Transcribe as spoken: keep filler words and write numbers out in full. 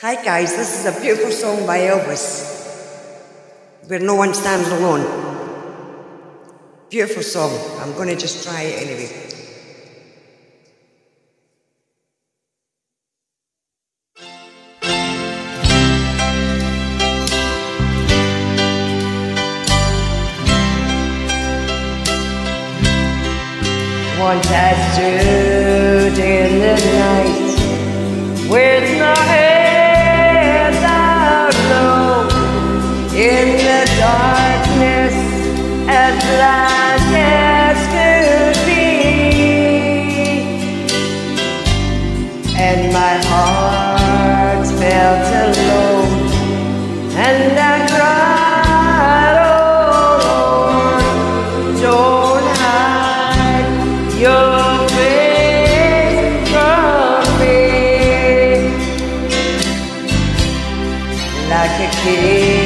Hi guys, this is a beautiful song by Elvis, Where No One Stands Alone. Beautiful song. I'm going to just try it anyway. Once I stood in the night with my head down low in the darkness as black as could be, and my heart felt alone, and I cried, oh Lord, don't hide your face from me. Like a kid